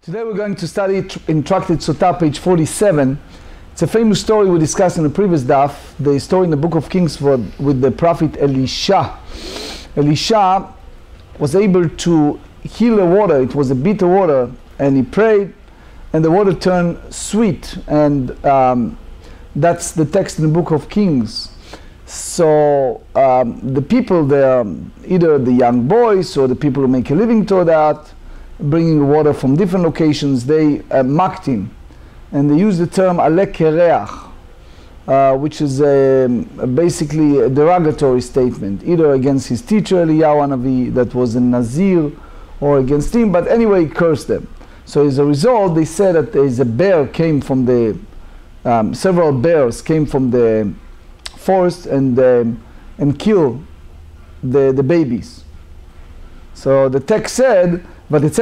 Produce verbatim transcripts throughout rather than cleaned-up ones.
Today we're going to study in Tractate Sotah, page forty-seven. It's a famous story we discussed in the previous daf, the story in the book of Kings for, with the prophet Elisha. Elisha was able to heal the water. It was a bitter water, and he prayed, and the water turned sweet. And um, that's the text in the book of Kings. So um, the people there, either the young boys or the people who make a living to that, bringing water from different locations, they uh, mocked him. And they used the term alek kereach, uh, which is a, basically a derogatory statement, either against his teacher Eliyahu Hanavi, that was a Nazir, or against him, but anyway, he cursed them. So as a result, they said that as a bear came from the, um, several bears came from the forest and, um, and killed the, the babies. So the text said, so they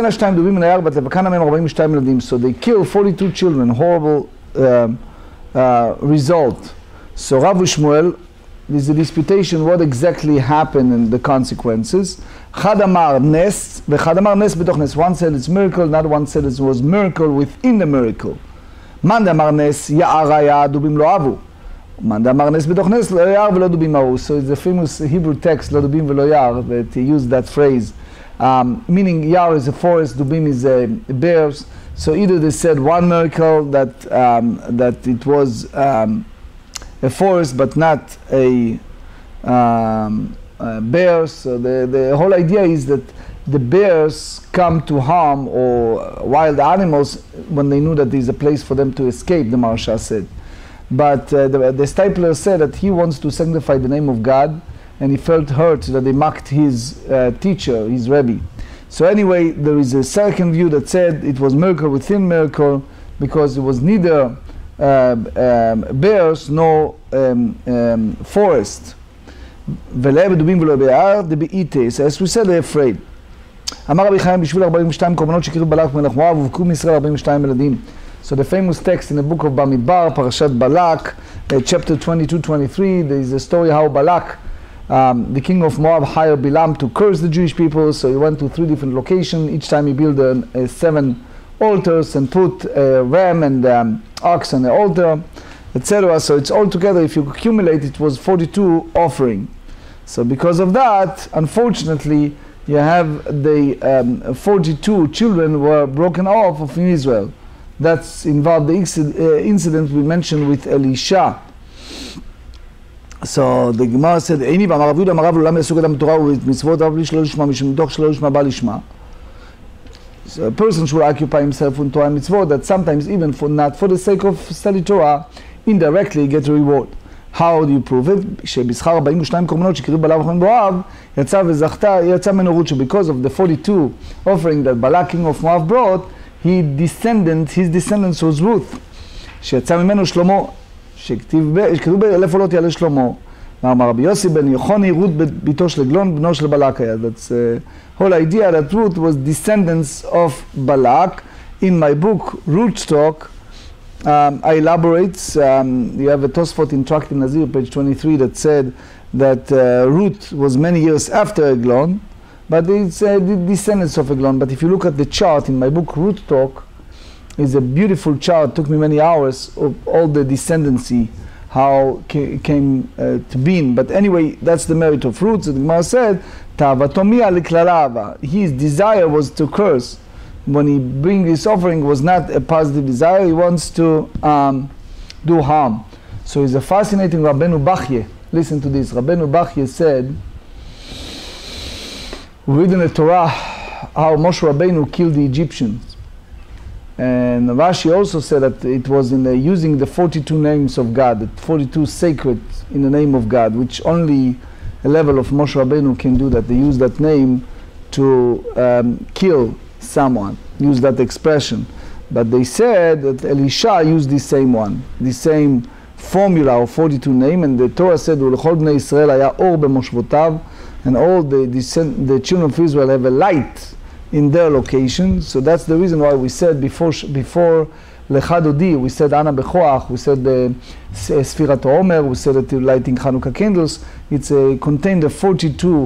killed forty-two children, horrible um, uh, result. So Rav Shmuel, there's a disputation what exactly happened and the consequences. Chad amar nes, v'chad amar nes b'toch nes. One said it's miracle, another one said it was miracle within the miracle. Man amar nes ya'ara dubim lo avu. Man amar nes b'toch nes lo ya'ar v'lo dubim avu. So it's the famous Hebrew text lo dubim v'lo ya'ar that he used that phrase. Um, meaning Yar is a forest, Dubim is a bears. So either they said one miracle that um, that it was um, a forest but not a, um, a bears. So the, the whole idea is that the bears come to harm or wild animals when they knew that there's a place for them to escape, the Maharsha said. But uh, the, the Stipler said that he wants to sanctify the name of God, and he felt hurt that they mocked his uh, teacher, his Rebbe. So anyway, there is a second view that said it was miracle within miracle, because it was neither uh, um, bears nor um, um, forest. So as we said, they're afraid. So the famous text in the book of Bamidbar, Parashat Balak, uh, chapter twenty-two twenty-three, there is a story how Balak, Um, the king of Moab, hired Bilam to curse the Jewish people. So he went to three different locations. Each time he built a, a seven altars and put a ram and um, ox on the altar, et cetera. So it's all together, if you accumulate, it was forty-two offering. So because of that, unfortunately, you have the um, forty-two children were broken off of in Israel. That's involved the uh, incident we mentioned with Elisha. So the Gemara said, "Eini v'amar Rav Yehuda amar Rav l'olam yasuk adam Torah u'mitzvot Rav li shelo lishma mishum doch shelo lishma ba lishma." So a person should occupy himself with Torah and mitzvot, that sometimes even for not for the sake of study Torah, indirectly get a reward. How do you prove it? שבשכר ארבעים ושתיים קורבנות שקרבו בלק וכהן מואב יצא וזכתה יצא ממנו רות, because of the forty-two offering that Balak king of Moab brought, he descendant his descendants was Ruth, שיצא ממנו שלמה. שכתוב באלף עולות יעלה שלמה. אמר רבי יוסי בן יוחוני, רות ביתו של עגלון, בנו של בלק היה. That's the whole idea that Ruth was descendants of Balak. In my book, Rootstock, um, I elaborate. Um, you have a Tosfot in Tractate Nazir, page twenty-three, that said that uh, Ruth was many years after Eglon, but it's uh, the descendants of Eglon. But if you look at the chart in my book, Rootstock, is a beautiful chart. It took me many hours of all the descendancy, how it came uh, to being. But anyway, that's the merit of Ruth. So the Gemara said, "Ta'avatomia liklalava." His desire was to curse. When he bring this offering, was not a positive desire. He wants to um, do harm. So he's a fascinating Rabbeinu Bachye. Listen to this. Rabbeinu Bachye said, we read in the Torah how Moshe Rabbeinu killed the Egyptians. And Rashi also said that it was in the, using the forty-two names of God, the forty-two sacred in the name of God, which only a level of Moshe Rabbeinu can do that. They use that name to um, kill someone, use that expression. But they said that Elisha used the same one, the same formula of forty-two name, and the Torah said, "U'lechol bnei Yisrael haya or b'moshvotav," and all the, the, the children of Israel have a light in their location. So that's the reason why we said before before Lecha Dodi, we said Ana Bechoach, we said the Sfirat Omer, we said that lighting Hanukkah candles. It's a, contained the forty-two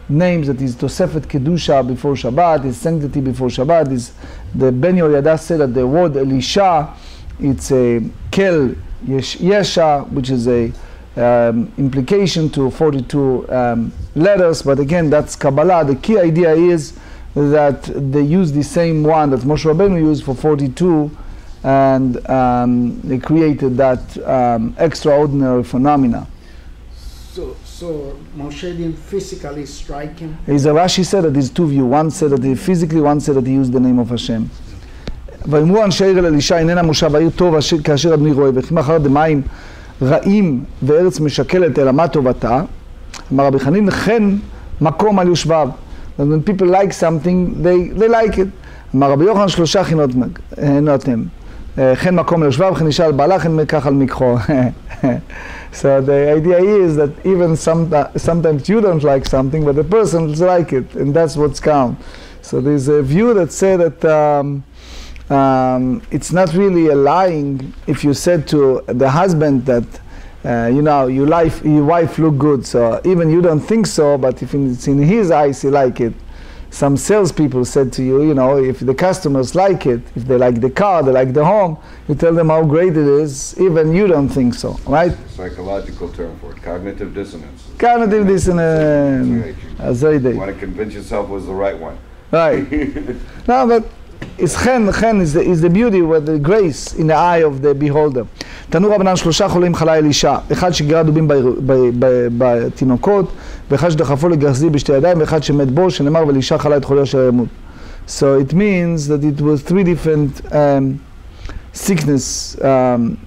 names that is Tosefet Kedusha before Shabbat, is sanctity before Shabbat. Is the Ben Yehoyada said that the word Elisha, it's a Kel Yesha, which is a um, implication to forty-two um, letters, but again that's Kabbalah. The key idea is that they use the same one that Moshe Rabbeinu used for forty-two, and um, they created that um, extraordinary phenomena. So, so Moshe didn't physically strike him? Is a Rashi said that there's two views. One said that he physically, one said that he used the name of Hashem. ויאמרו אנשי העיר אל אלישע, הננה מושב העיר טוב כאשר אדוני רואה, וכי מחר דמים רעים וארץ משקלת אלא מה טובתה. אמר רבי חנין, כן מקום על יושביו. When people like something, they, they like it. אמר רבי יוחנן, שלושה חינות הם. כן מקום על יושביו, כן אישה על בעלה, כן כך על מקחו. So the idea is that even some, sometimes you don't like something, but the person will like it, and that's what's count. So there's a view that say that um, um, it's not really a lying if you said to the husband that uh, you know your life, your wife look good. So even you don't think so, but if it's in his eyes, he like it. Some salespeople said to you, you know, if the customers like it, if they like the car, they like the home, you tell them how great it is, even you don't think so, right? Psychological term for it, cognitive dissonance. Cognitive dissonance. You want to convince yourself it was the right one. Right. No, but it's chen, chen is the, is the beauty with the grace in the eye of the beholder. תנו רבנן שלושה חולים חלה אלישע, אחד שגירה דובים בתינוקות, ואחד שדחפו לגרזי בשתי ידיים, ואחד שמת בו, שנאמר ואלישע חלה את חולי אשר ימות. So it means that it was three different um, sickness um,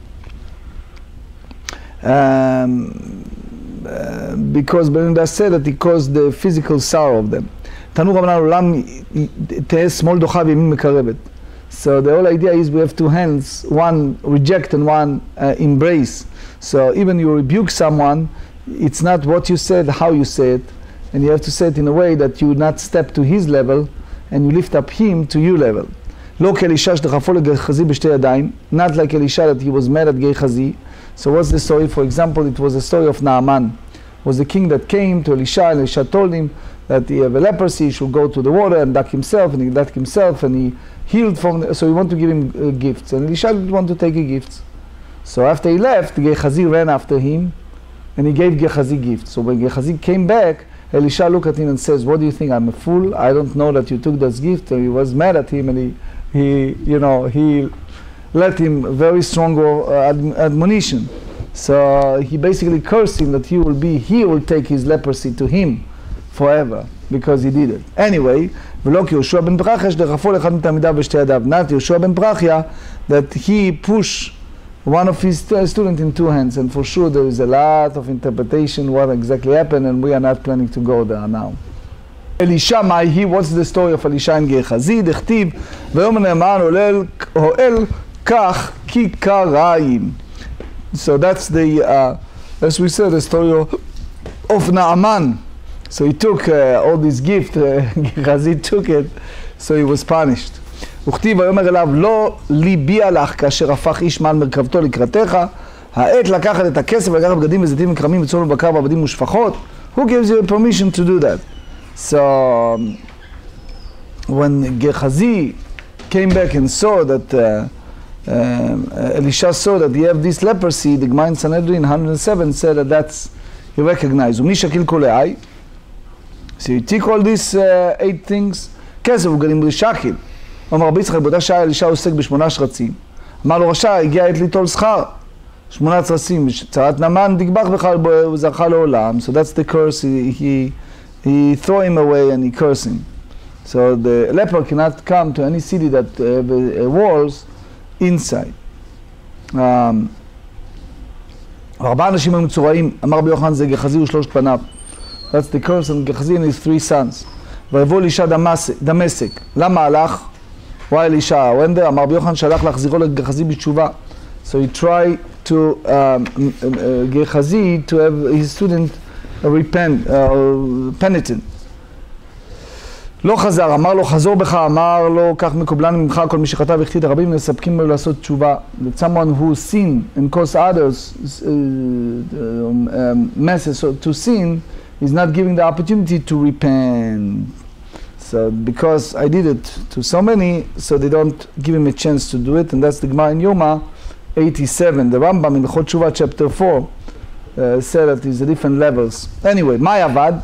um, uh, because Belinda said that it caused the physical sorrow of them. תנו רבנן עולם תהא שמאל דוחה וימין מקרבת. So the whole idea is we have two hands, one reject and one uh, embrace. So even you rebuke someone, it's not what you said, how you say it, and you have to say it in a way that you not step to his level and you lift up him to your level. לא כאלישע שדחפו לגחזי בשתי ידיים, not like Elisha that he was mad at Gehazi. So what's the story? For example, it was the story of Naaman. It was the king that came to Elisha, and Elisha told him that he have a leprosy, he should go to the water and duck himself, and he ducked himself, and he healed from the, so he wanted to give him uh, gifts, and Elisha didn't want to take gifts. So after he left, Gehazi ran after him, and he gave Gehazi gifts. So when Gehazi came back, Elisha looked at him and says, "What do you think? I'm a fool? I don't know that you took those gifts." And he was mad at him, and he, he you know, he let him a very strong uh, ad admonition. So he basically cursed him that he will be, he will take his leprosy to him forever, because he did it. Anyway, ולא כי יהושע בן פרחיה שדחפו לאחד מתלמידיו בשתי ידיו. Not יהושע בן פרחיה, that he pushed one of his students in two hands, and for sure there is a lot of interpretation what exactly happened, and we are not planning to go there now. Elisha, my he, what's the story of Elisha and Gehazi? דכתיב, ויאמר נאמן הועל כך כיכריים. So that's the, uh, as we said, the story of, of Naaman. So he took uh, all this gift, uh, Gehazi took it, so he was punished. וכתיב ויאמר אליו לא ליבי הלך כאשר הפך איש מעל מרכבתו לקראתך, העת לקחת את הכסף ולקחת בגדים וזיתים וכרמים וצאן ובקר ועבדים ושפחות. Who gives you permission to do that? So um, when Gehazi came back and saw that uh, um, Elisha saw that he have this leprosy, the Gemara in Sanhedrin one hundred seven said that that's, he recognized. ומי שקיל קולעי, so he took all these uh, eight things, כסף וגדים ושקיל. אמר רבי יצחק, באותה שעה אלישע עוסק בשמונה שרצים. אמר לו רשע, הגיע עת ליטול שכר. שמונה שרצים, צרת נאמן תגבח בך וזרחה לעולם. So that's the curse, he, he, he throw him away and he cursed him. So the leper cannot come to any city that have uh, walls inside. Um, ארבעה אנשים היו מצורעים, אמר רבי יוחנן זה גחזי ושלושת פניו. That's the curse on Gehazi and his three sons. ויבוא אלישע דמשק. למה הלך? Why Elisha went there? אמר רבי יוחנן שהלך להחזירו לגחזי בתשובה. So he tried to um, uh, Gehazi to have his student uh, repent, uh, penitent. לא חזר, אמר לו חזור בך, אמר לו כך מקובלן ממך כל מי שחטא והחטיא הרבים מספקים לו לעשות תשובה. That someone who sin and cause others uh, um, um, messes to sin, he's not giving the opportunity to repent. So because I did it to so many, so they don't give him a chance to do it, and that's the Gemara in Yoma eighty-seven. The Rambam in the Chot Shuvah chapter four uh, said that there's different levels. Anyway, my avad,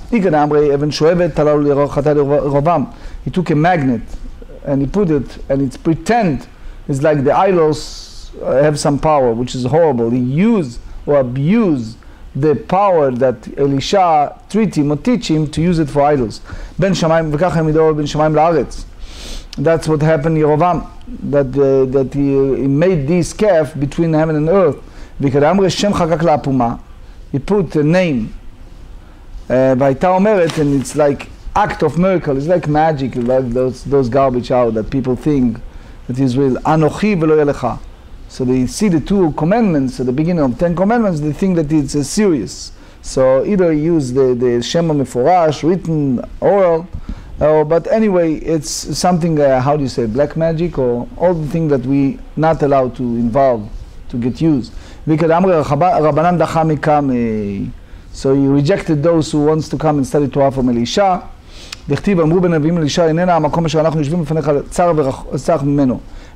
he took a magnet and he put it, and it's pretend it's like the idols uh, have some power, which is horrible. He used or abused the power that Elisha treat him or teach him to use it for idols. Ben Shamayim v'kach hamido ben Shamayim la'aretz. That's what happened in Yerovam, that uh, that he, he made this calf between heaven and earth. V'kadamre Shem chakak la'apuma. He put a name. V'ayta omeret, and it's like act of miracle. It's like magic, like those those garbage out that people think that is real. Anochi v'lo yelecha. So they see the two commandments at the beginning of Ten Commandments, they think that it's uh, serious. So either use the, the Shema Meforash, written, oral, uh, but anyway, it's something, uh, how do you say, black magic, or all the things that we not allowed to involve, to get used. So he rejected those who wants to come and study Torah from Elisha. דכתיב אמרו בנביאים אלישע איננה המקום אשר אנחנו יושבים בפניך צר ורצח ממנו.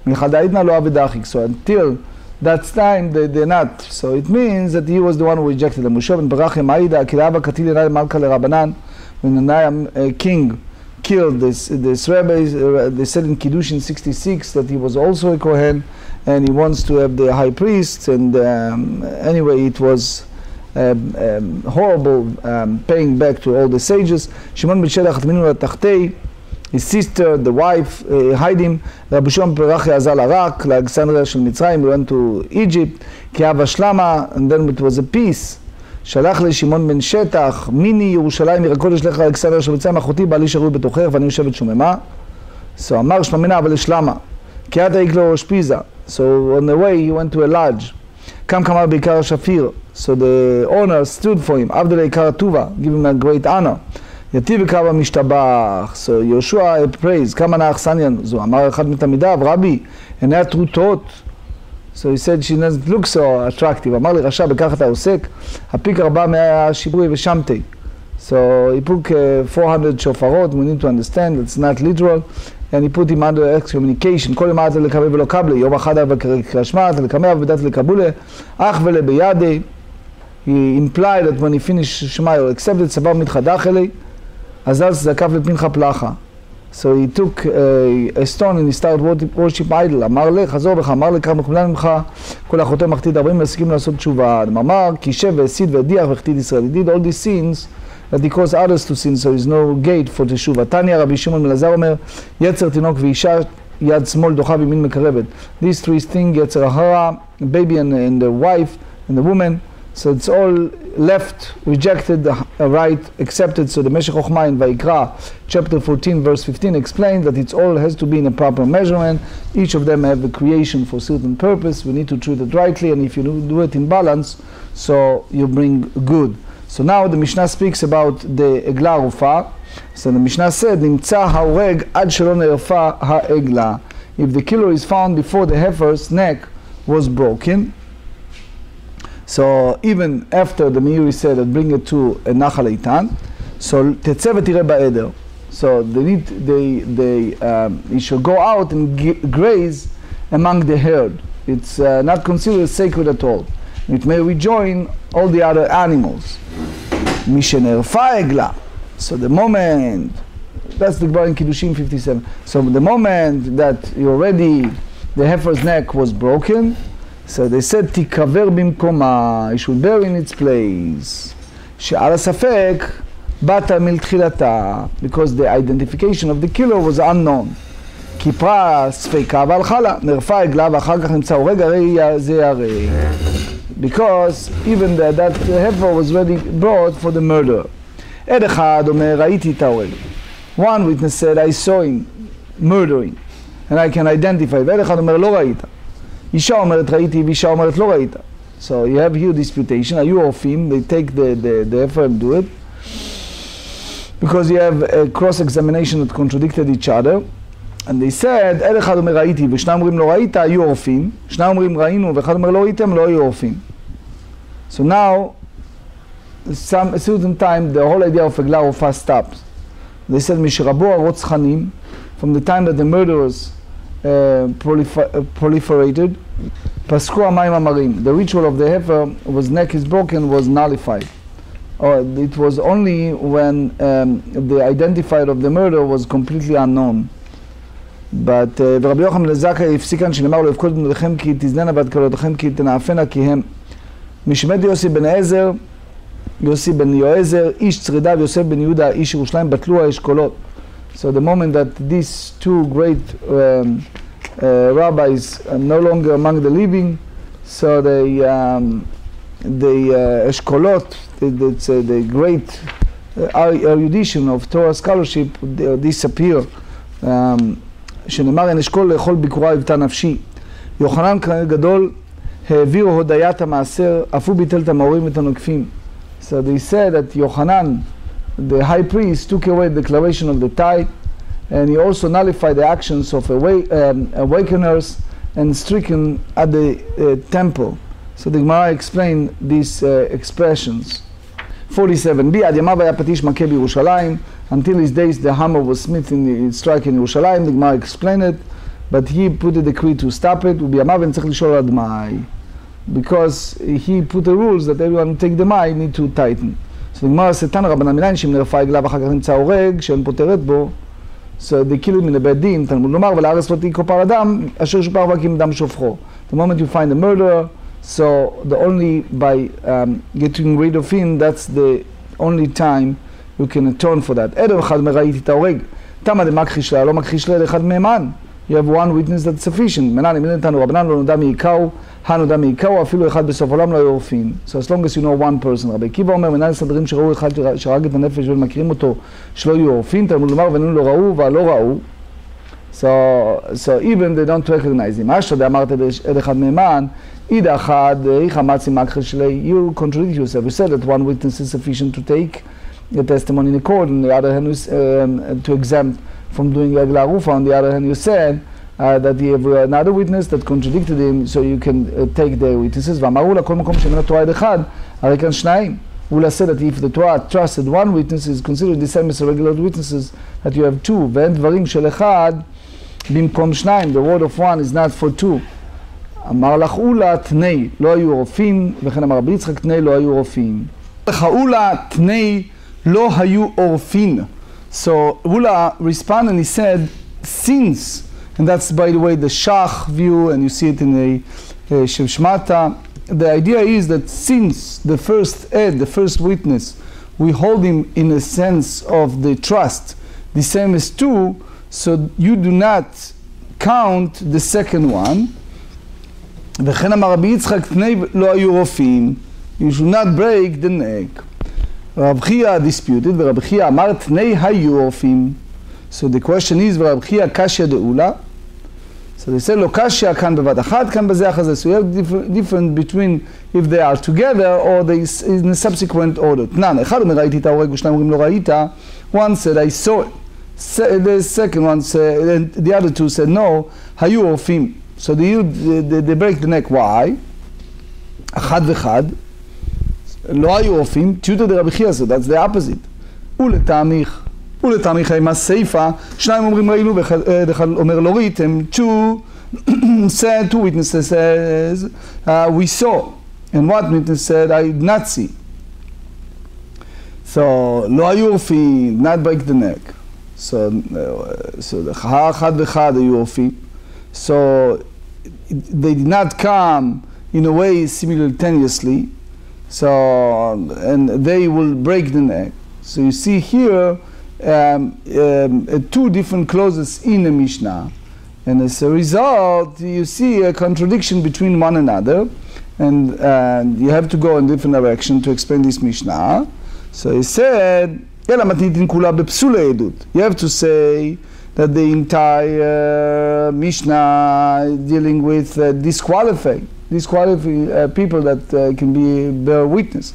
So until that time they, they're not. So it means that he was the one who rejected them. Moshe ben Berachim Aida Kirava Katil Yenai Malka LeRabanan, when the king killed this this rabbi, uh, they said in Kiddushin sixty-six that he was also a Kohen and he wants to have the high priest, and um, anyway it was um, um, horrible um, paying back to all the sages. Shimon ben Shelach Tminu Tachtei, his sister, the wife, uh, hide him. Rabbi Shimon Perachi Azal Arak, Alexandria Shel Mitzrayim, he went to Egypt. Ki Hava Shlama, and then it was a peace. שלח לשמעון בן שטח, מיני ירושלים עיר הקודש לך אלכסנדר של מצרים, אחותי בעלי שרוי בתוכך ואני יושבת שוממה. So אמר שממנה אבל לשלמה, כי עד העיק לו ראש פיזה. So on the way he went to a lodge. קם כמה בעיקר השפיר. So the owner stood for him. עבד לעיקר הטובה, give him a great honor. יתיב וקרב המשתבח. So יהושע praise, כמה נח סניאן. זו אמר אחד מתלמידיו, רבי, עיניה טרוטות. So he said she doesn't look so attractive. אמר לי רשע בכך אתה עוסק, הפיק ארבע מהשיברי ושמתי. So he put uh, four hundred שופרות, we need to understand, it's not literal, and he put him under excommunication. כל יום עד לקבל ולא קבלי, יום אחד וקרשמת, לקמא ודת לקבולה, אך ולבידי. He implied that when he finished שמע, he accepted סבב מתחדך אלי, אז אז זקף לפינחה פלחה. So he took a, a stone and he started worship idol. אמר לך, חזור בך, אמר לך, מכולן ממך, כל אחותו מחתית ארבעים ועסקים לעשות תשובה. אמר, כי שב והסית והדיח והחתית ישראל. He did all these sins that he caused others to sin, so there's no gate for תשובה. תניא רבי שמעון מלעזר אומר, יצר תינוק ואישה יד שמאל דוחה וימין מקרבת. These three things, יצר הרע, baby and, and the wife and the woman. So it's all left, rejected, the right, accepted. So the Meshech Chochmah in Vayikra, chapter fourteen, verse fifteen, explains that it all has to be in a proper measurement. Each of them have a creation for certain purpose. We need to treat it rightly, and if you do it in balance, so you bring good. So now the Mishnah speaks about the Egla Rufa. So the Mishnah said, Nimtza haoreg ad shelo nerfa ha'egla. If the killer is found before the heifer's neck was broken, so even after the Meiri said that bring it to a Nachal Eitan, so תצא ותראה בעדר. So they need, they, they, um, you should go out and g- graze among the herd. It's uh, not considered sacred at all. It may rejoin all the other animals. משנערפה עגלה. So the moment, that's the Gemara in Kiddushin fifty-seven. So the moment that you already, the heifer's neck was broken, so they said, תיקבר במקומה, it should bear in its place. שעל הספק, באת מלתחילתה, because the identification of the killer was unknown. כיפרה ספקה והלכה לה, נרפה עגלה ואחר כך נמצא הורג, הרי זה הרי. Because even the, that heifer was already brought for the murder. עד אחד אומר, ראיתי את ההורג. One witness said, I saw him murdering, and I can identify. ועד אחד אומר, לא ראית. אישה אומרת ראיתי, ואישה אומרת לא ראית. So you have here disputation. היו רופאים, they take the, the, the effort and do it. Because you have a cross-examination that contradicted each other. And they said, אל אחד אומר ראיתי, ושניים אומרים לא ראית, היו רופאים. שניים אומרים ראינו, ואחד אומר לא ראיתם, לא היו רופאים. So now, some a certain time the whole idea of Eglah Rofa stops. They said Mishrabo Rotzchanim, from the time that the murderers uh, prolifer- uh, proliferated, Pasku Amayim Amarim, the ritual of the heifer was neck is broken was nullified. Or it was only when um, the identifier of the murder was completely unknown. But ורבי יוחנן לזכאי הפסיקן שנאמר לו הפקוד בנכם כי תזננה בת קלותיכם כי תנאפנה כי הם משמד יוסי בן עזר יוסי בן יועזר איש צרידה ויוסף בן יהודה איש ירושלים בטלו האשכולות. So the moment that these two great um, uh, rabbis are no longer among the living, so they um, the uh, Eshkolot, the, it's, uh, the great uh, erudition of Torah scholarship uh, disappear. Um, שנאמר אין אשכול לאכול ביקורה היוותה נפשי. יוחנן כהן גדול העביר הודיית המעשר, אף הוא ביטל את המאורים ואת הנוקפים. So they said that Yochanan, the high priest, took away the declaration of the tithe, and he also nullified the actions of awake, um, awakeners and stricken at the uh, temple. So the Gemara explained these uh, expressions. forty-seven b, עד ימיו היה פטיש מכה בירושלים, until his days the hammer was smith in the strike in Yerushalayim. The Gemara explained it, but he put a decree to stop it, ובימיו אין צריך לשאול עד מאי, because he put the rules that everyone who take the מאי need to tighten. So the Gemara said, תנא רבנן מניין, שאם נרפא עגלה ואחר כך נמצא הורג, שאין פותרת בו, so they kill him in the bed din, תלמוד לומר, ולארץ לא תהי כופר אדם, אשר שופר וקים דם שופכו. The moment you find a murderer, so the only by um, getting rid of him, that's the only time you can atone for that. ערב אחד מראיתי את ההורג, תמה דמכחיש לה, לא מכחיש לה לאחד מהימן. You have one witness that's sufficient. מנן, אם נתנו רבנן, לא נודע מעיקרו, הנודע מעיקרו, אפילו אחד בסוף עולם לא יורפין. So as long as you know one person. רבי עקיבא אומר, מנהל סדרים שראו אחד שהרג את הנפש ומכירים אותו, שלא יהיו יורפין, תלמוד לומר, ואיננו לא ראו והלא ראו. So, so even they don't recognize him. אשתא דאמרת עד אחד מהימן, אידא אחד, איך מצי מכחיש שלי, you contradict yourself. You said that one witness is sufficient to take the testimony in court, on the other hand, um, to exempt from doing Eglah Rufa. On the other hand, you said uh, that you have another witness that contradicted him, so you can uh, take the witnesses. ואמרו לה, כל מקום שאין התורה עד אחד, הרי כאן שניים. Ula said that if the Torah trusted one witness, is considered the same as the regular witnesses, that you have two. ואין דברים של אחד במקום שניים. The word of one is not for two. אמר לך אולה תני לא היו רופאים, וכן אמר רבי יצחק תני לא היו רופאים. לך אולה תני לא היו עורפין. So Ula responded and he said, since, and that's by the way the Shach view, and you see it in the uh, Shev Shmata, the idea is that since the first Ed, the first witness, we hold him in a sense of the trust, the same as two, so you do not count the second one. וכן אמר רבי יצחק תני לא היו רופאים, you should not break the neck. Rab Chia disputed, ורב חייא אמר תני היו רופאים. So the question is, ורב חייא קשיא דאולה. So they said, לא קשיא כאן בבת אחת, כאן בזה אחת. So you have different, different between if they are together or they in a subsequent order. תנן, אחד אומר ראיתי את ההורג ושניים אומרים לא ראית. One said I saw it. The second one said, and the other two said no, היו רופאים. So they, they, they break the neck. Why? אחד ואחד. לא היו רופאים, טיוטא דרבי חייא, so that's the opposite. ולטעמיך, ולטעמיך עם הסיפא, שניים אומרים ראינו ואחד אומר לא ראיתם, two said, two witnesses says, uh, we saw, and one witness said, I did not see. So, לא היו רופאים, not break the neck. So, uh, so אחד ואחד היו רופאים. So, they did not come in a way simultaneously. So, and they will break the neck. So you see here um, um, uh, two different clauses in the Mishnah. And as a result, you see a contradiction between one another. And uh, you have to go in different direction to explain this Mishnah. So he said, you have to say that the entire uh, Mishnah dealing with uh, disqualifying. disqualify uh, people that uh, can be bear witness.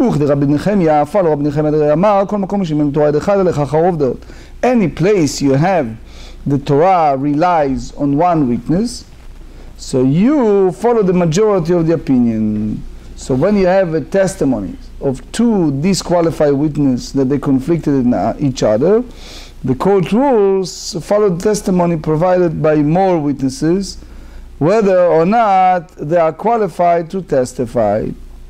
Any place you have the Torah relies on one witness, so you follow the majority of the opinion. So when you have a testimony of two disqualified witnesses that they conflicted in uh, each other, the court rules follow the testimony provided by more witnesses, whether or not they are qualified to testify.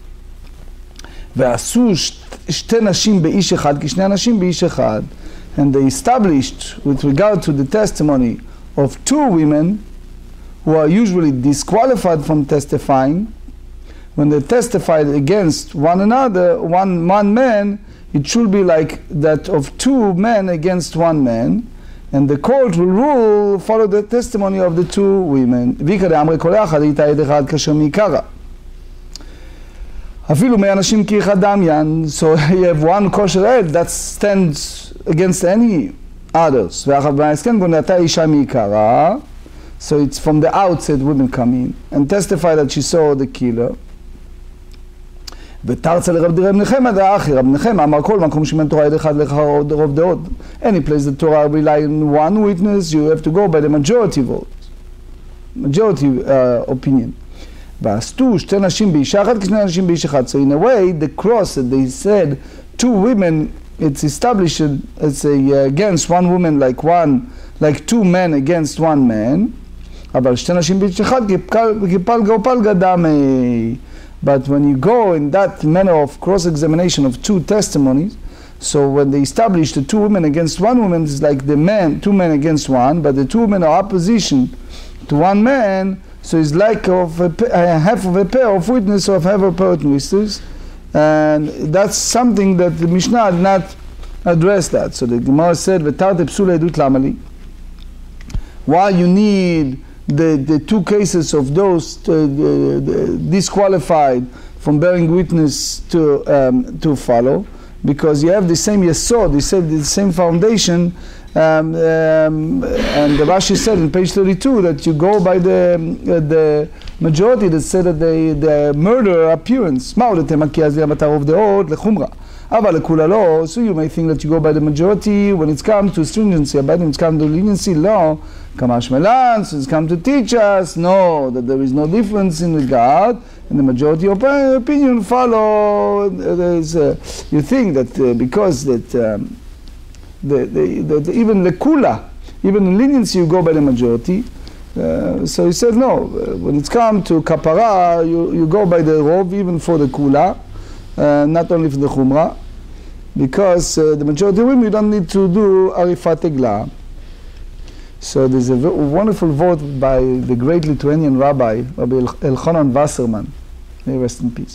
ועשו שתי נשים באיש אחד, כשני אנשים באיש אחד, and they established with regard to the testimony of two women who are usually disqualified from testifying, when they testified against one another, one, one man, it should be like that of two men against one man, and the court will rule, follow the testimony of the two women. ויקרא דאמרי כל אחד איתה עד אחד כאשר מעיקרא. אפילו מאה אנשים כאחד דמיין, so you have one kosher head that stands against any others. ואחר בהסכם גונתה אישה מעיקרא, so it's from the outset women come in and testify that she saw the killer. ותרצה לרב רב נחמיה דאחי, רב נחמיה אמר כל מקום שאין תורה עד אחד לאחר רוב דעות. Any place the Torah rely on one witness, you have to go by the majority vote, majority uh, opinion. ועשו שתי נשים באישה אחת כשני אנשים באיש אחד. So in a way, the cross that they said, two women, it's established as a, uh, against one woman like one, like two men against one man. אבל שתי נשים באיש אחד כפלגה ופלגה דמי. But when you go in that manner of cross-examination of two testimonies, so when they establish the two women against one woman, it's like the men, two men against one, but the two women are opposition to one man, so it's like of a, a half of a pair of witnesses or half of a pair of witnesses, and that's something that the Mishnah did not address that. So the Gemara said, "V'tarte psula edut lama li?" Why you need the, the two cases of those uh, the, the disqualified from bearing witness to um, to follow, because you have the same yesod, you said the same foundation, um, um, and the Rashi said in page thirty-two that you go by the uh, the majority that said that the, the murder appearance. אבל לכולה לא, so you may think that you go by the majority when it's come to stringency, but when it's come to leniency, no. Kamash Melan, so it's come to teach us, no, that there is no difference in regard, and the majority of opinion follow. There is, uh, you think that uh, because that, um, the, the, the, the, even lekula, even in leniency you go by the majority. Uh, so he said no, uh, when it's come to kapara, you, you go by the rov, even for the kula, uh, not only for the chumrah. Because uh, the majority of women, you don't need to do arifat eglah. So there's a wonderful vote by the great Lithuanian rabbi, Rabbi Elchanan Wasserman, may he rest in peace.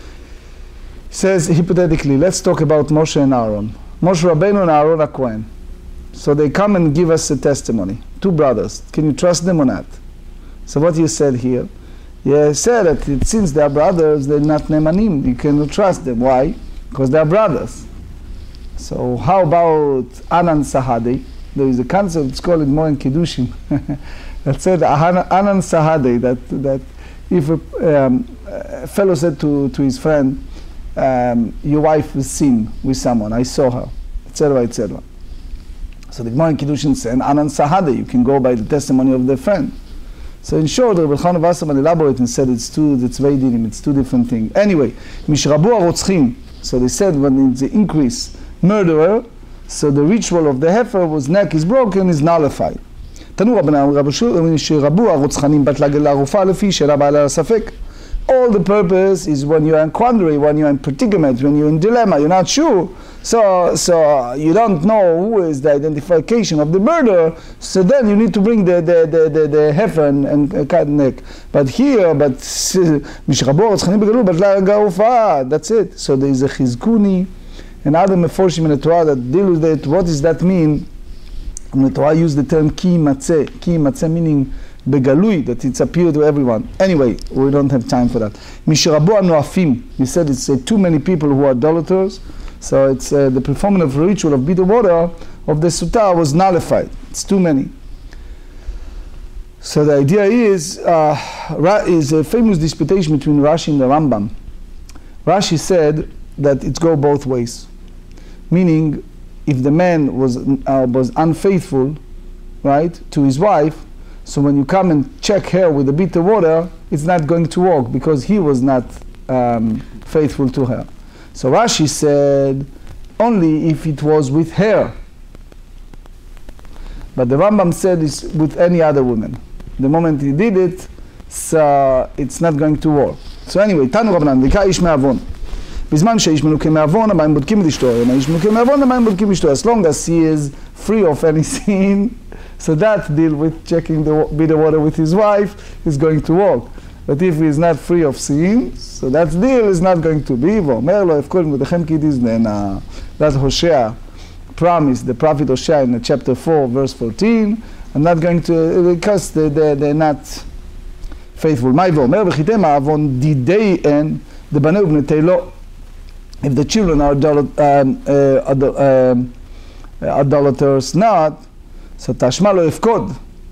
He says, hypothetically, let's talk about Moshe and Aaron. Moshe Rabbeinu and Aaron HaKohen. So they come and give us a testimony. Two brothers. Can you trust them or not? So what you said here? You said that it, since they are brothers, they're not nemanim. You cannot trust them. Why? Because they are brothers. So how about Anan Sahadi? There is a concept, it's called more in Kiddushin, that said Anan Sahadi, that, that if a, um, a fellow said to, to his friend, um, your wife was seen with someone, I saw her, et cetera, et cetera. So the Gemara in Kiddushin said, Anan Sahadi, you can go by the testimony of the friend. So in short, Rabbi Elchanan Wasserman elaborated and said it's two, it's very dinim, it's two different things. Anyway, Mishrabu HaRotzchim, so they said when it's the increase, murderer, so the ritual of the heifer was neck is broken, is nullified. תנו רבנן שרבו הרוצחנים בת לערופה לפי שאלה בעלה הספק. All the purpose is when you're in quandary, when you're in predicament, when you're in dilemma, you're not sure. So, so you don't know who is the identification of the murderer. So then you need to bring the the the the, the heifer and, and cut neck. But here, but משרבו הרוצחנים בגלו בת לערופה. That's it. So there is a chizkuni and other meforshim in the Torah that deal with it. What does that mean? And the Torah used the term ki matzeh. Ki matzeh meaning begalui, that it's appeared to everyone. Anyway, we don't have time for that. Mishrabu anoafim. He said it's uh, too many people who are idolaters. So it's uh, the performance of the ritual of bitter water of the sutta was nullified. It's too many. So the idea is uh, is a famous disputation between Rashi and the Rambam. Rashi said that it go both ways, meaning if the man was uh, was unfaithful, right, to his wife, so when you come and check her with the bitter water, it's not going to work because he was not um, faithful to her. So Rashi said, only if it was with her. But the Rambam said it's with any other woman. The moment he did it, so it's not going to work. So anyway, תנו רבנן, ויקרא איש מעוון. בזמן שהאיש מנוקה מעוון, המים בודקים את אשתו. אם האיש מנוקה מעוון, המים בודקים את אשתו. As long as he is free of any sin, so that deal with checking the bitter water with his wife is going to work. But if he is not free of sin, so that deal is not going to be. ואומר לו, הפקוד מודכם כי תזננה. That's Hosea promised, the prophet Hosea in chapter four, verse fourteen. I'm not going to, because they, they, they're not faithful. מה ואומר, וחיתם העוון דידי אין, דבנה ובנתי לו. If the children are idol- um, uh, idol- um, idolaters not, so תשמע לא יפקוד.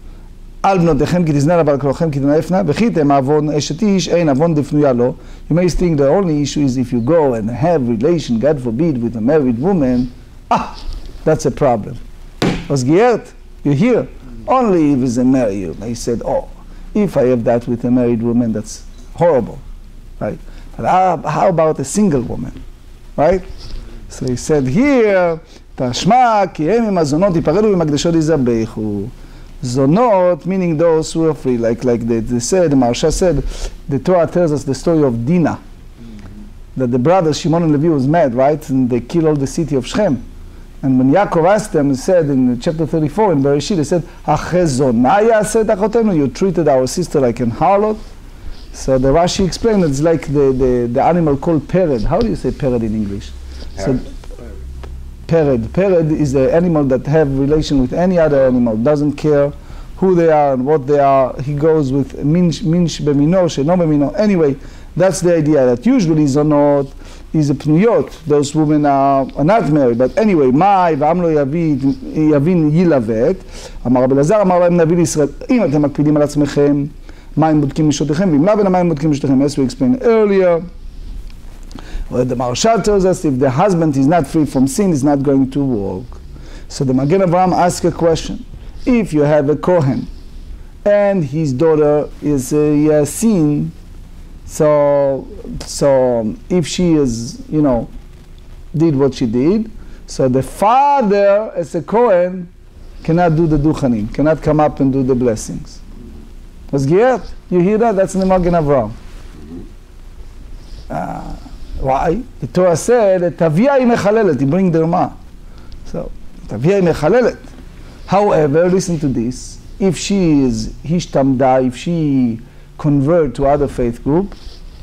על בנותיכם כי תזננה ועל כלוכם כי תנאפנה, וחיתם העוון אשת איש, אין עוון דפנויה לו. You may think the only issue is if you go and have relation, God forbid, with a married woman, ah, that's a problem. Was gehört? You're here. Only if it's a married. He said, oh, if I have that with a married woman, that's horrible, right? But how, how about a single woman, right? So he said here, תשמע כי הם עם הזונות ייפרדו ומקדשות יזבחו. Zonot, meaning those who are free, like like they, they said, the Maharsha said, the Torah tells us the story of Dinah, mm-hmm. that the brothers Shimon and Levi was mad, right, and they killed all the city of Shechem. And when Yaakov asked them, he said in chapter thirty-four in Bereshit, he said, "Achezonaya said achotenu, you treated our sister like an harlot." So the Rashi explained it's like the, the, the animal called pered. How do you say pered in English? So, Pered. Pered is the animal that have relation with any other animal, doesn't care who they are and what they are. He goes with minsh minsh bemino, sheno bemino. Anyway, that's the idea that usually zonot is a pnuyot. Those women are, are not married. But anyway, mai v'am lo yavin yilavet. אמר רבי אלעזר, אמר להם נביא לישראל, אם אתם מקפידים על עצמכם, מים בודקים משותיכם, ואם לאו מים בודקים משותיכם, as we explained earlier. Well, the Maharsha tells us if the husband is not free from sin, it's not going to work. So the Magen Avraham asks a question. If you have a Kohen and his daughter is a uh, sin, so so if she is, you know, did what she did, so the father as a Kohen cannot do the duchanim, cannot come up and do the blessings. Was Giyat? You hear that? That's in the Magen Avraham. Uh, Why? The Torah said that Tavia היא מחללת, he bring derma. So, Tavia היא מחללת. However, listen to this. If she is hishtamda, if she convert to other faith group,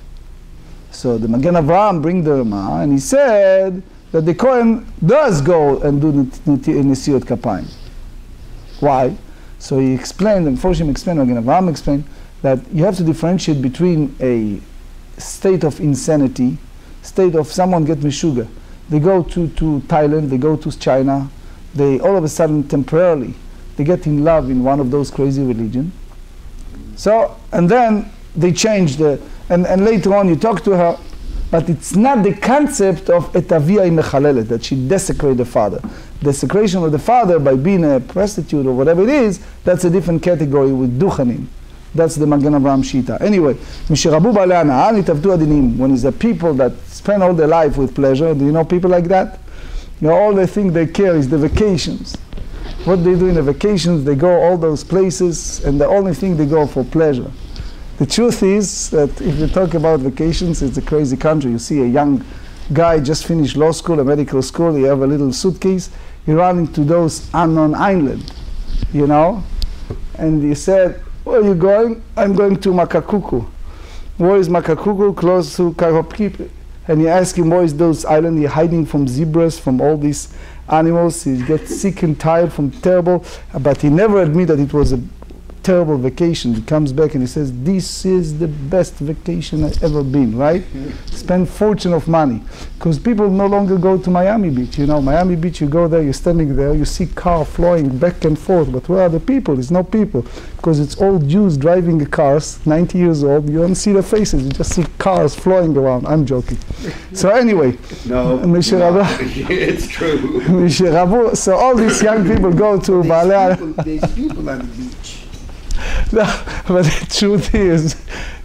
so the Magen Avraham bring derma, and he said that the Kohen does go and do Nesiut Kapayim. Why? So he explained, and Forshim explained, Magen Avraham explained, that you have to differentiate between a state of insanity, state of someone get mishuga. They go to, to Thailand, they go to China, they all of a sudden temporarily, they get in love in one of those crazy religion. So, and then they change the, and, and later on you talk to her, but it's not the concept of etavia imechalelet, that she desecrated the father. Desecration of the father by being a prostitute or whatever it is, that's a different category with duchanim. That's the Magen Avraham Shita. Anyway, Mishirabu Baalei Hana'ah nitavtu adinim. When it's the people that spend all their life with pleasure, do you know people like that? You know, all they think they care is the vacations. What they do in the vacations, they go all those places, and the only thing they go for pleasure. The truth is that if you talk about vacations, it's a crazy country. You see a young guy just finished law school, a medical school, he have a little suitcase, he ran into those unknown island, you know, and he said, where are you going? I'm going to Makakuku. Where is Makakuku? Close to Karopkipi. And you ask him, where is those islands? You're hiding from zebras, from all these animals. He gets sick and tired from terrible, but he never admitted that it was a terrible vacation. He comes back and he says, this is the best vacation I've ever been, right? Spend fortune of money. Because people no longer go to Miami Beach. You know, Miami Beach, you go there, you're standing there, you see car flying back and forth, but where are the people? There's no people. Because it's all Jews driving the cars, ninety years old, you don't see their faces, you just see cars flying around. I'm joking. So anyway. No, no it's true. So all these young people go to Baalei Hana'ah. There's people on the beach. No, but the truth is,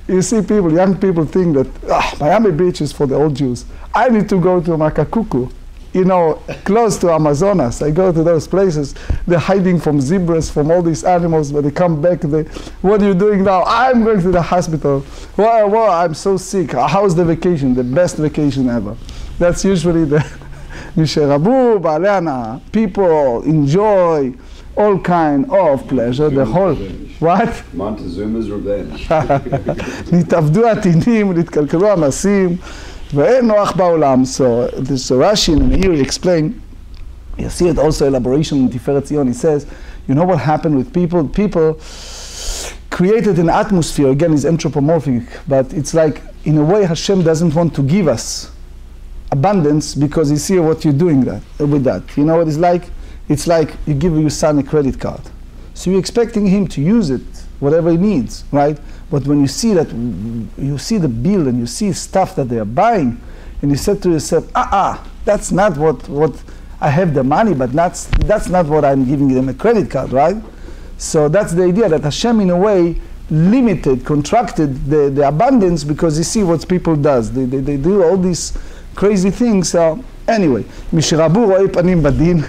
you see people, young people think that ah, Miami Beach is for the old Jews. I need to go to Makakuku, you know, close to Amazonas. I go to those places. They're hiding from zebras, from all these animals. When they come back, they, what are you doing now? I'm going to the hospital. Well, well, I'm so sick. How's the vacation? The best vacation ever. That's usually the Misherabu, Baleana. People enjoy all kind of pleasure. The whole, what? Montezuma's revenge. נתאבדו הטינים, נתקלקלו המסים, ואין נוח בעולם. So, this Rashi and here he explained, you see it also elaboration in Tiferet Zion. He says, you know what happened with people? People created an atmosphere, again, is anthropomorphic, but it's like, in a way, Hashem doesn't want to give us abundance because he sees what you're doing that, with that. You know what it's like? It's like you give your son a credit card. So you're expecting him to use it, whatever he needs, right? But when you see that, you see the bill and you see stuff that they are buying, and you said to yourself, ah, ah, that's not what, what I have the money, but that's, that's not what I'm giving them a credit card, right? So that's the idea that Hashem, in a way, limited, contracted the, the abundance because you see what people does. They, they, they do all these crazy things. So anyway, Mishrabu ro'ei panim badin.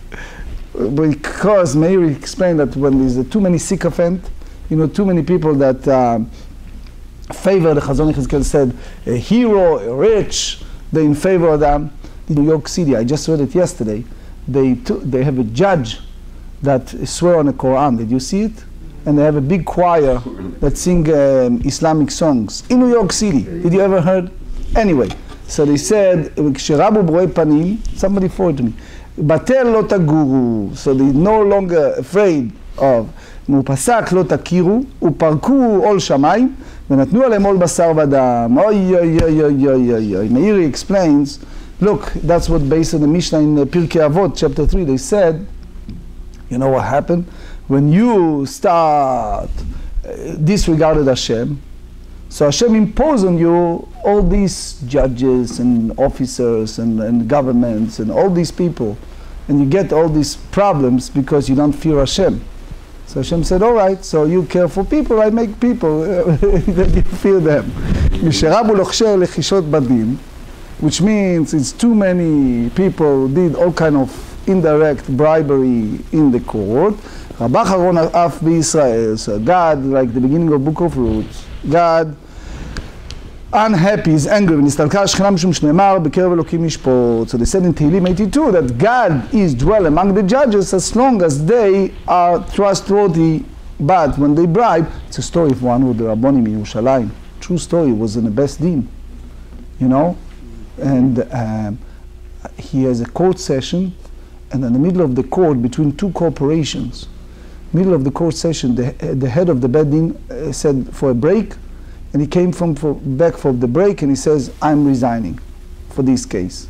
Because Meir explained that when there's too many sycophant, you know, too many people that uh, favor, the Chazon Yechezkel said, a hero, a rich, they're in favor of them. In New York City, I just read it yesterday, they, took, they have a judge that swear on the Quran. Did you see it? And they have a big choir that sing um, Islamic songs in New York City. Did you ever heard? Anyway, so they said, כשרבו ברואי פנים, somebody forwarded me, בטל לא תגורו, so they're no longer afraid of, מופסק לא תכירו, ופרקו עול שמיים, ונתנו עליהם עול בשר ודם. אוי אוי אוי אוי אוי אוי אוי. Meiri explains, look, that's what based on the Mishnah in Pirkei Avot, chapter three, they said, you know what happened? When you start uh, disregarded Hashem, so Hashem imposed on you all these judges and officers and, and governments and all these people, and you get all these problems because you don't fear Hashem. So Hashem said, all right, so you care for people, I make people that you fear them. Misherabu lochsher lechishot badin, which means it's too many people did all kind of indirect bribery in the court. Rabba Haron af b'Yisrael, so God, like the beginning of Book of Ruth, God unhappy, is angry. ונסתלקה השכינה משום שנאמר בקרב אלוקים ישפוט. So they said in Tehillim eighty-two that God is dwell among the judges as long as they are trustworthy. But when they bribe, it's a story of one with the Rabbonim in Yerushalayim. True story, was in the best din, you know, and um, he has a court session, and in the middle of the court between two corporations, middle of the court session, the, the head of the Beit Din uh, said for a break, and he came from for, back from the break, and he says, I'm resigning for this case.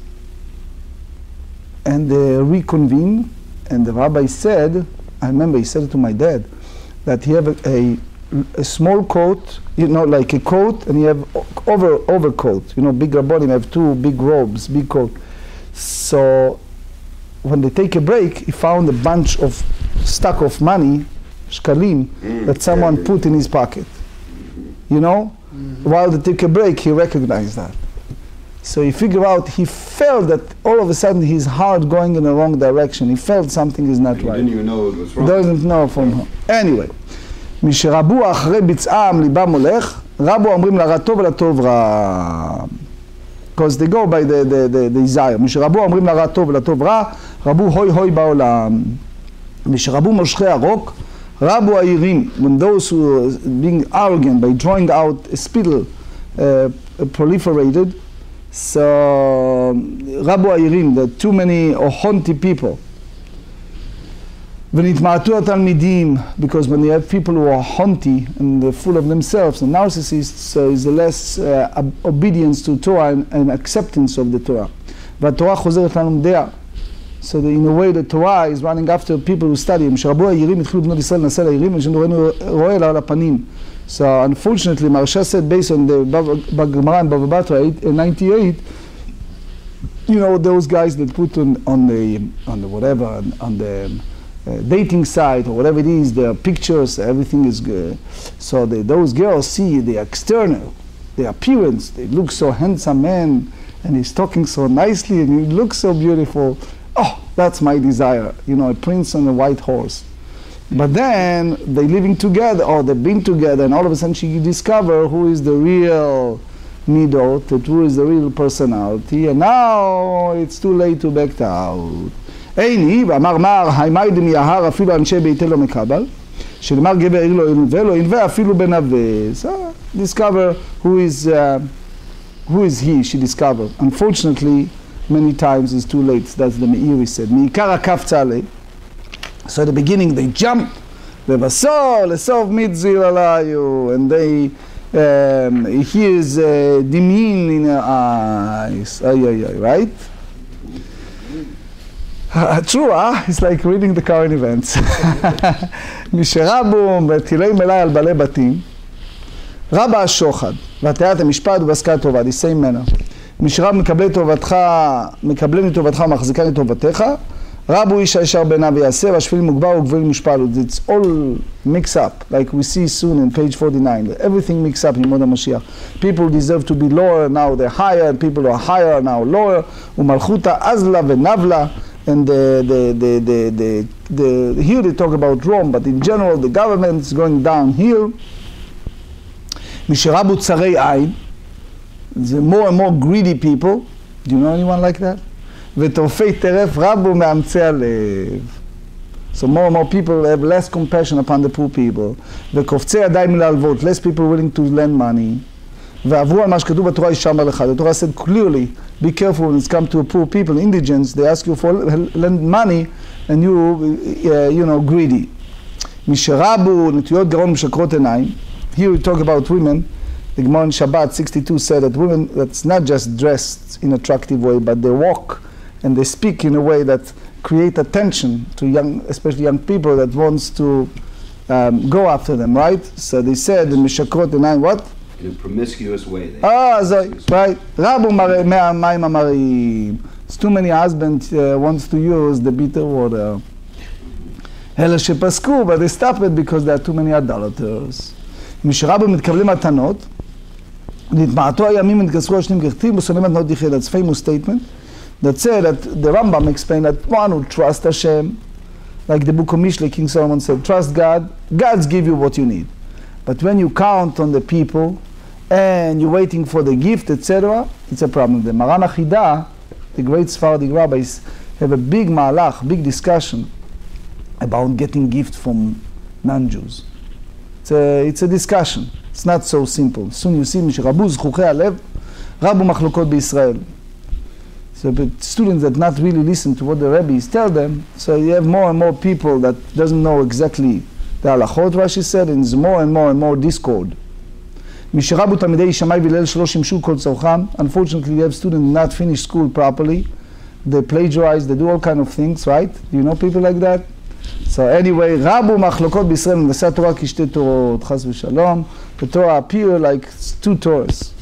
And they reconvened, and the rabbi said, I remember he said it to my dad, that he have a, a, a small coat, you know, like a coat, and he have over overcoat, you know, big rabbonim have two big robes, big coat. So when they take a break, he found a bunch of stack of money, shkalim, mm, that someone yeah, yeah. put in his pocket. You know, mm-hmm. While they took a break, he recognized that. So he figured out, he felt that all of a sudden his heart going in the wrong direction. He felt something is not he right. He didn't even know it was wrong. Doesn't know from him. Anyway, משרבו אחרי ביצעם ליבם הולך, רבו אומרים לרע ולטוב רע. Because they go by the, the, the, the desire. משרבו אומרים לרע טוב ולטוב רע, רבו הוי הוי בעולם. משרבו מושכי הרוק, רבו העירים. When those who are being arrogant by drawing out a spittle uh, proliferated, so רבו העירים, the too many or haughty people. ונתמעטו התלמידים, because when you have people who are haughty and they're full of themselves and narcissists, so is the less uh, obedience to Torah and, and acceptance of the Torah. והתורה חוזרת ללומדיה. So the, in a way the Torah is running after people who study. משרבו העירים התחילו בנות ישראל לנסה לעירים ושנראינו רואה לה על הפנים. So unfortunately, Maharsha said based on the Gemara and Bava Batra ninety-eight, you know, those guys that put on, on the on the whatever on, on the uh, dating site or whatever it is, their pictures, everything is good. So they, those girls see the external, the appearance. They look so handsome man, and he's talking so nicely, and he looks so beautiful. Oh, that's my desire, you know, a prince on a white horse. But then they living together, or they've been together, and all of a sudden she discover who is the real midot, that who is the real personality, and now it's too late to back out. איני, ואמר מר, הימי דמיהר אפילו אנשי ביתי לא מקבל, שנאמר גבר עיר לא ינווה, לא ינווה אפילו בנווה. So, discover who is, uh, who is he, she discovered. Unfortunately, many times it's too late. That's the Meiri said. מעיקר הקפצה עלי. So at the beginning they jumped, ובסוף, לסוף מצזיר עליו, and they, um, he is uh, demean in her eyes. Ay, ay, ay, right? Uh, true, huh? It's like reading the current events. משרבו ותילאים אליי על בעלי בתים, רבה השוחד, והטיית המשפט ובעסקת טובה, the same manner. משרב מקבלי טובתך, מקבלים לטובתך ומחזיקה לטובתך, רבו איש הישר בעיניו ויעשה, והשפיל מוגבר וגביל מושפל. It's all mixed up, like we see soon in page forty-nine. Everything mixed up in Yemot HaMashiach. People deserve to be lower, now they're higher, and people who are higher, now lower. ומלכותה אזלה ונבלה. And the, the, the, the, the, the, here they talk about Rome, but in general the government is going downhill. משרבו צרי עין, the more and more greedy people. Do you know anyone like that? וטורפי טרף רבו מאמצי הלב. So more and more people have less compassion upon the poor people. וקופצי ידיים מלהלוות, less people willing to lend money. ועברו על מה שכתוב בתורה ישמר לך. The Torah said clearly, be careful when it's come to poor people, indigents, they ask you for lend money, and you, uh, you know, greedy. משרבו נטויות גרון משקרות עיניים. Here we talk about women. The Gemara in Shabbat sixty-two said that women, that's not just dressed in an attractive way, but they walk and they speak in a way that create attention to young, especially young people that wants to um, go after them, right? So they said in Mishakrot nine, what? In a promiscuous way. Ah, so, right. Rabu me'amayim amarim. It's too many husbands uh, wants to use the bitter water. Hela shepasku, but they stop it because there are too many idolaters. משרבו מתקבלים מתנות, נתמעטו הימים ונתגסרו השנים ככתיב, ושונאים מתנות יחיה. That's famous statement that said that the Rambam explained that one who trusts Hashem, like the book of Mishlei, King Solomon said, trust God, God's give you what you need. But when you count on the people and you're waiting for the gift, et cetera, it's a problem. The Maran Achidah, the great Sephardic rabbis, have a big malach, big discussion about getting gifts from non-Jews. It's a, it's a discussion. It's not so simple. Soon you see, משרבו זכוכי הלב, רבו מחלוקות בישראל. So but students that not really listen to what the rabbis tell them, so you have more and more people that doesn't know exactly the halachot, Rashi said, and there's more and more and more discord. משרבו תלמידי ישמעאל והלל שלא שימשו כל צורכם. Unfortunately, you have students not finish school properly. They plagiarize, they do all kind of things, right? Do you know people like that? So anyway, רבו מחלוקות בישראל, מבשרי התורה כשתי תורות, חס ושלום. The Torah appear like two Torahs.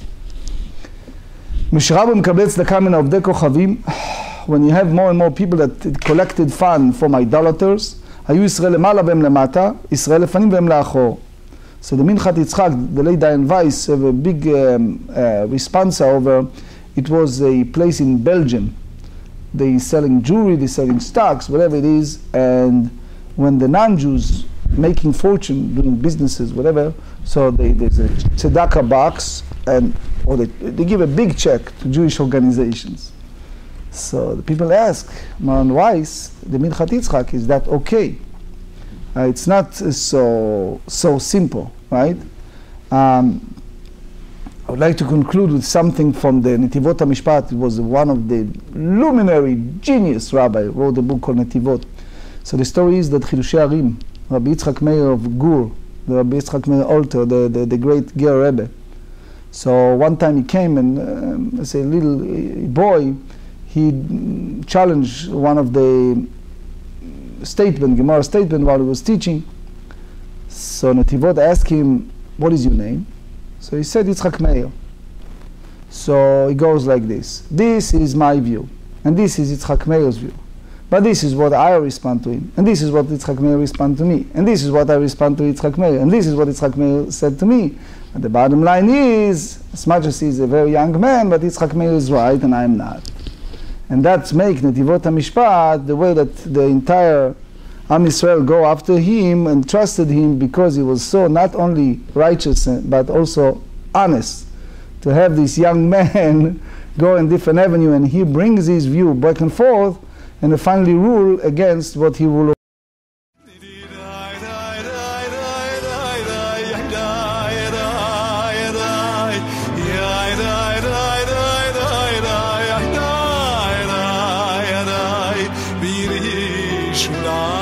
משרבו מקבלי צדקה מן עובדי כוכבים. When you have more and more people that collected fund from idolaters, היו ישראל למעלה והם למטה, ישראל לפנים והם לאחור. So the Minchat Yitzchak, the late Dayan Weiss, have a big um, uh, response over. It was a place in Belgium. They selling jewelry, they selling stocks, whatever it is, and when the non-Jews making fortune, doing businesses, whatever, so they, there's a tzedakah box, and or they, they give a big check to Jewish organizations. So the people ask, Maran Weiss, the Minchat Yitzchak, is that okay? Uh, it's not uh, so so simple, right? Um, I would like to conclude with something from the Netivot HaMishpat. It was one of the luminary, genius rabbi, wrote a book called Netivot. So the story is that Chidushei Harim, Rabbi Yitzchak Meir of Gur, the Rabbi Yitzchak Meir Alter, the, the, the great Ger Rebbe. So one time he came and, um, as a little boy, he challenged one of the statement, Gemara statement, while he was teaching. So Netivot asked him, what is your name? So he said, Yitzchak Meir. So he goes like this. This is my view, and this is Yitzchak Meir's view. But this is what I respond to him, and this is what Yitzchak Meir respond to me, and this is what I respond to Yitzchak Meir, and this is what Yitzchak Meir said to me. And the bottom line is, as much as he's a very young man, but Yitzchak Meir is right and I'm not. And that's make Netivot HaMishpat the way that the entire Am Yisrael go after him and trusted him because he was so not only righteous but also honest. To have this young man go in different avenue and he brings his view back and forth and finally rule against what he will. Shula